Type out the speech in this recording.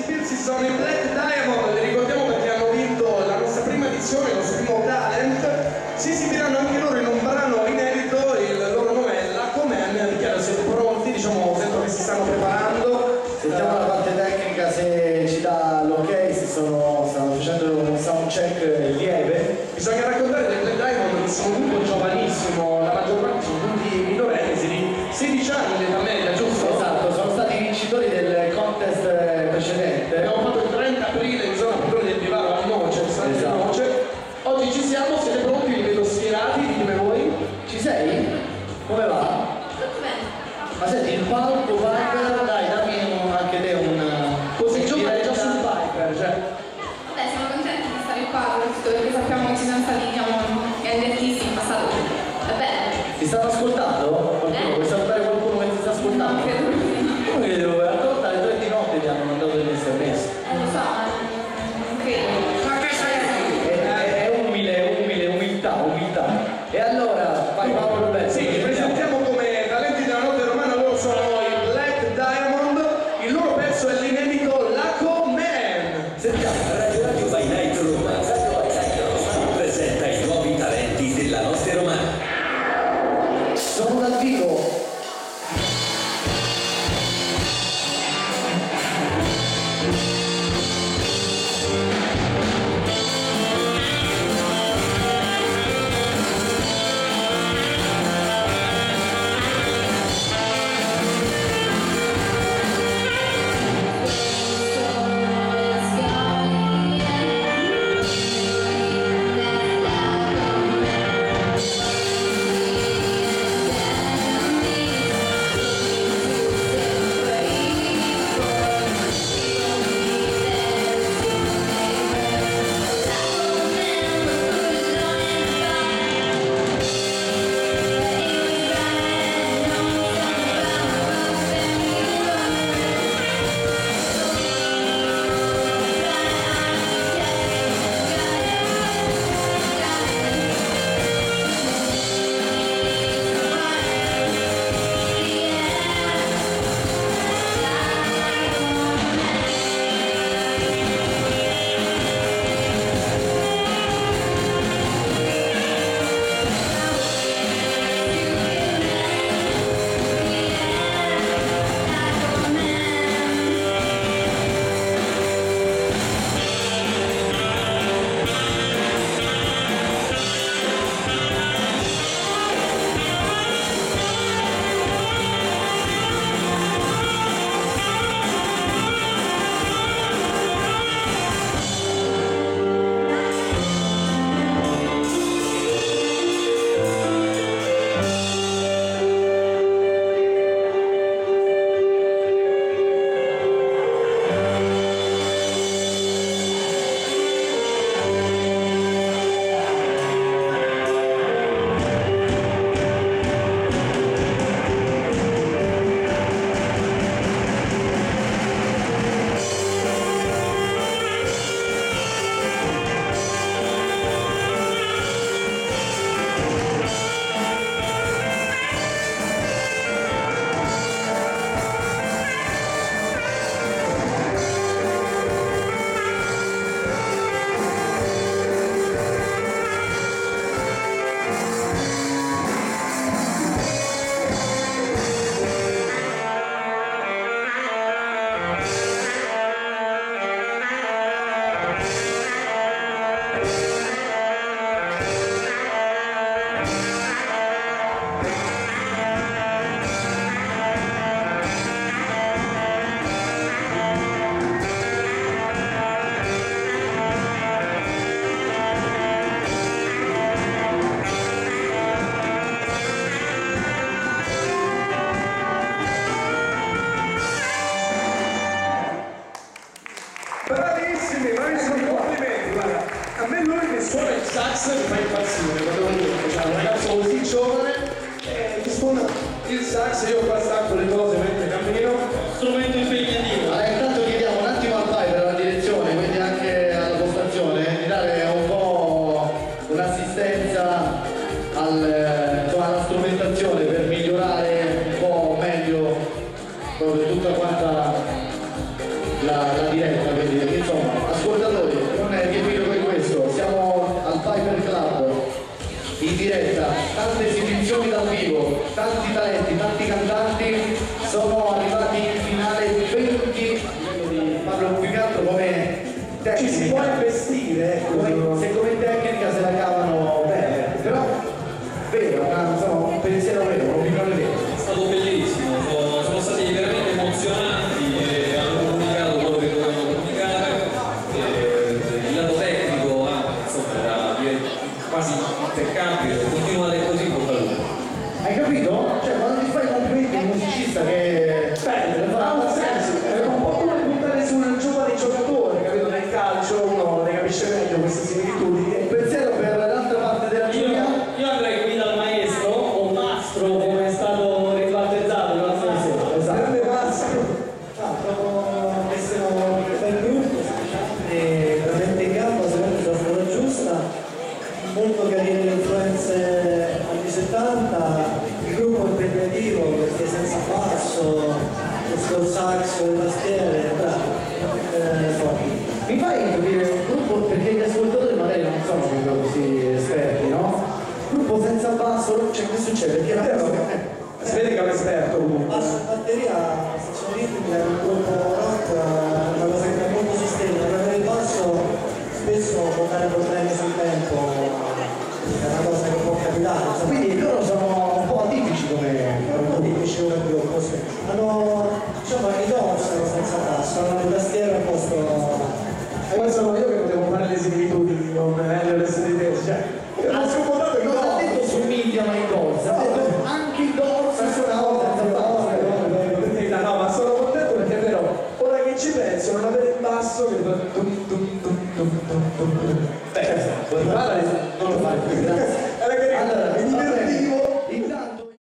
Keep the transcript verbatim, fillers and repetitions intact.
esibirsi sono i Black Diamond, li ricordiamo perché hanno vinto la nostra prima edizione, il nostro primo talent. Si esibiranno anche loro in un brano inedito, il loro nome è Laco Man. Vi chiedo, siete pronti? Diciamo, sento che si stanno preparando. Sentiamo la parte tecnica se ci dà l'ok, si sono, stanno facendo un sound check lieve. Bisogna raccontare dei Black Diamond che sono un gruppo giovanissimo, la maggior parte sono tutti minorenni, di sedici anni l'età media, giusto? Esatto, sono stati vincitori del contest precedente. Abbiamo fatto il trenta aprile in zona Padrone del Vivaro a Noce, ristorante Esatto. Noce. Oggi ci siamo, siete pronti? Vi vedo schierati, ditemi voi. Ci sei? Come va? Tutto bene. Ma senti, il palco Viper, dai, dammi un, anche te un... Così un giovane già diretta. sul Viper, cioè. Vabbè, siamo contenti di stare qua, soprattutto perché sappiamo che ci sono stati, diciamo, grandi artisti in passato. Va bene. Ti stanno ascoltando? Qualcuno? Eh? Vuoi salutare qualcuno che ti sta ascoltando? No, credo di sì. Come che devo ascoltare alle tre di notte ti hanno mandato delle sms? Eh, lo so, ma non credo. Ma che È, è, è umile, è umile, umiltà, umiltà. E allora, vai Paolo Roberto. Sì, li presentiamo come talenti della notte romana, loro sono i Black Diamond, il loro pezzo è l'inedito Laco Man. Sentiamo. Radio Radio by Night Roma, Radio by Night Roma presenta i nuovi talenti della notte romana. Sono dal vivo. Bravissimi, bravissimi, complimenti, guarda. A me lui che suona il sax mi fa impazzire, quando lo dico, cioè un ragazzo così giovane eh, che suona il sax, io qua stacco le cose mentre cammino. Strumento impegnativo. Allora, intanto chiediamo un attimo al Viper, alla direzione, quindi anche alla postazione, di dare un po' un'assistenza al, insomma, alla strumentazione per migliorare un po' meglio proprio tutta quanta la, la diretta. le tastiere, bravo. Eh, forti. Mi fai capire un gruppo, perché gli ascoltatori magari non sono proprio così esperti, no? Gruppo senza basso, cioè che succede? Perché la Vero? Si vede che è un esperto comunque. Basso e batteria, stazione ritmica, un gruppo rock, è una cosa che dà molto sostegno, perché il basso spesso può dare problemi sul tempo, è una cosa che può capitare. Insomma. quindi loro sono un po' atipici come Un po' difficile come gruppo, sì. Hanno, diciamo, i Doors senza tasso, hanno le tastiere a posto. E poi sono io che potevo fare le similitudini con Elio e S D T, cioè, non si può dare il non ha detto somigliano ai Doors, ha detto anche i Doors suonavano senza basso. No, ma sono contento perché è vero, ora che ci penso, non avere il basso che fa tum tum tum tum tum tum. Beh, non lo fare. Non lo fai, grazie.